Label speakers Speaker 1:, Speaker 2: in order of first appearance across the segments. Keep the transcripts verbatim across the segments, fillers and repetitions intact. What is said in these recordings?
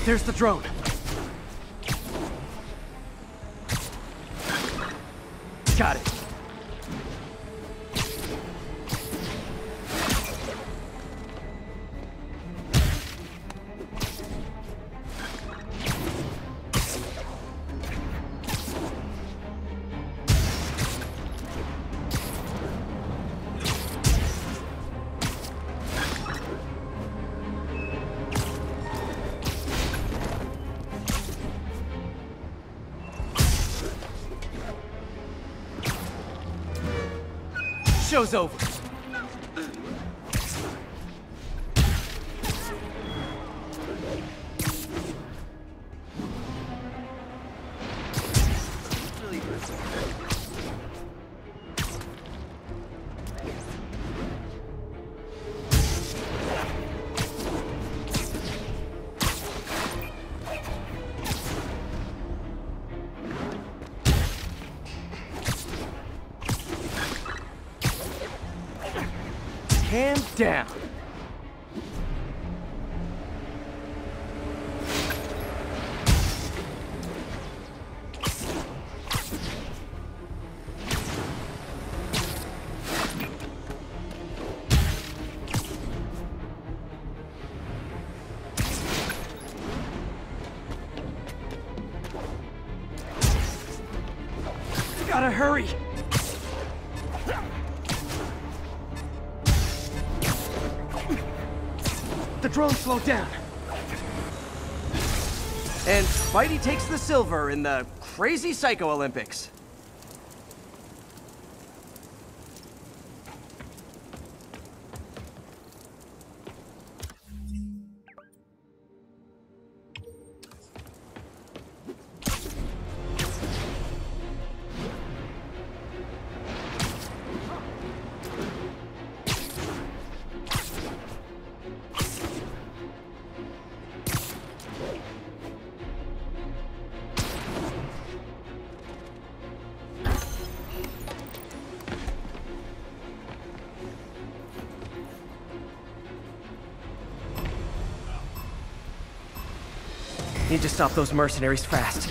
Speaker 1: There's the drone. Got it. Show's over. Hand down. Gotta hurry. The drone slowed down. And Spidey takes the silver in the Crazy Psycho Olympics. Need to stop those mercenaries fast.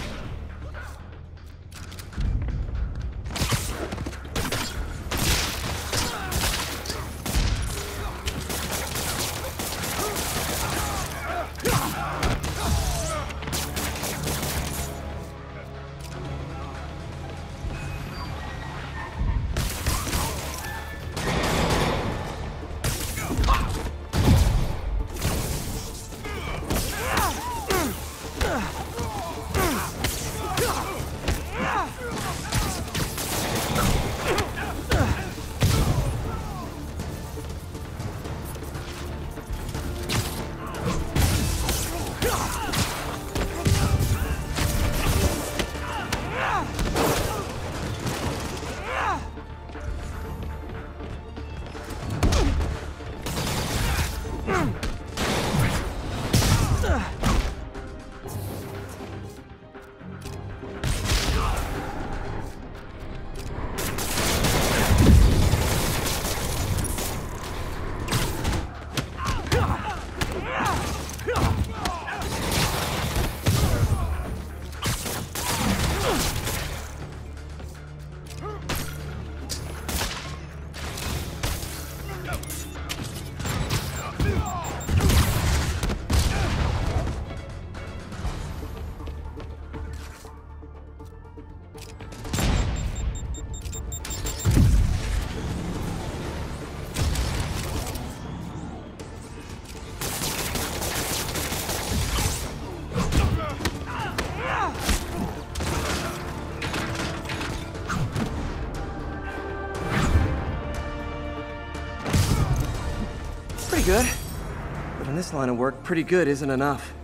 Speaker 1: Pretty good. But in this line of work, pretty good isn't enough.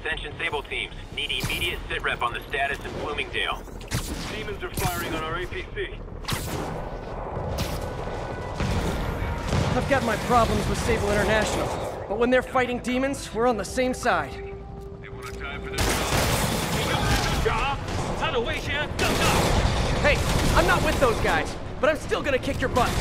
Speaker 2: Ascension Sable teams. Need immediate sitrep on the status in Bloomingdale.
Speaker 3: Demons are firing on our A P C.
Speaker 1: I've got my problems with Sable International, but when they're fighting demons, we're on the same side.
Speaker 3: They want to die for this job.
Speaker 1: Hey, I'm not with those guys, but I'm still gonna kick your butts.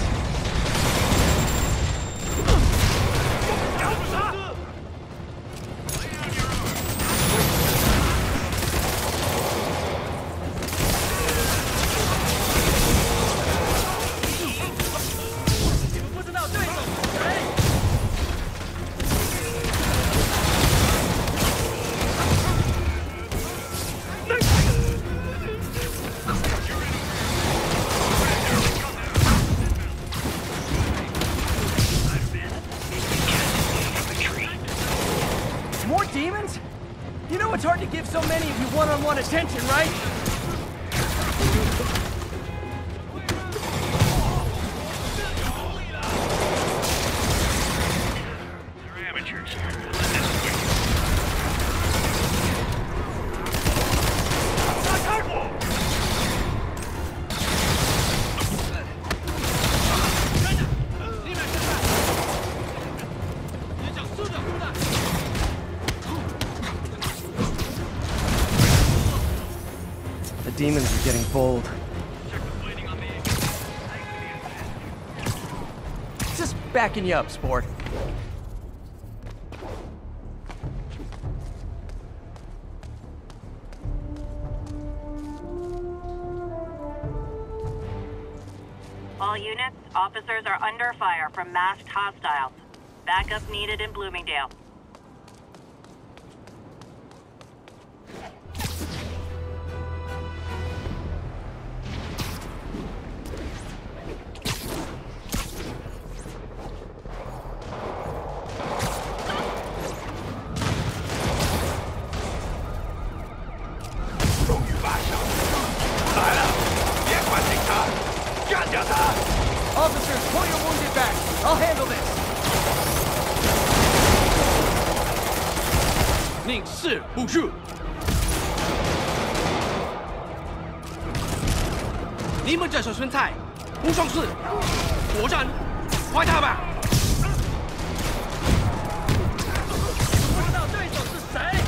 Speaker 1: More demons? You know it's hard to give so many of you one-on-one attention, right?
Speaker 3: They're amateurs.
Speaker 1: The demons are getting bold. Just backing you up, sport.
Speaker 4: All units, officers are under fire from masked hostiles. Backup needed in Bloomingdale.
Speaker 1: Officers, pull your wounded back. I'll handle this.
Speaker 5: 宁氏不是。你们这手孙菜不爽事，果战，快他吧！
Speaker 1: 不知道对手是谁？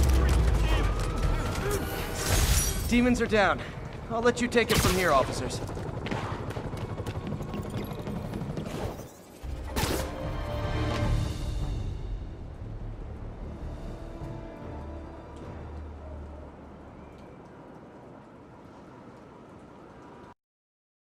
Speaker 1: Demons are down. I'll let you take it from here, officers.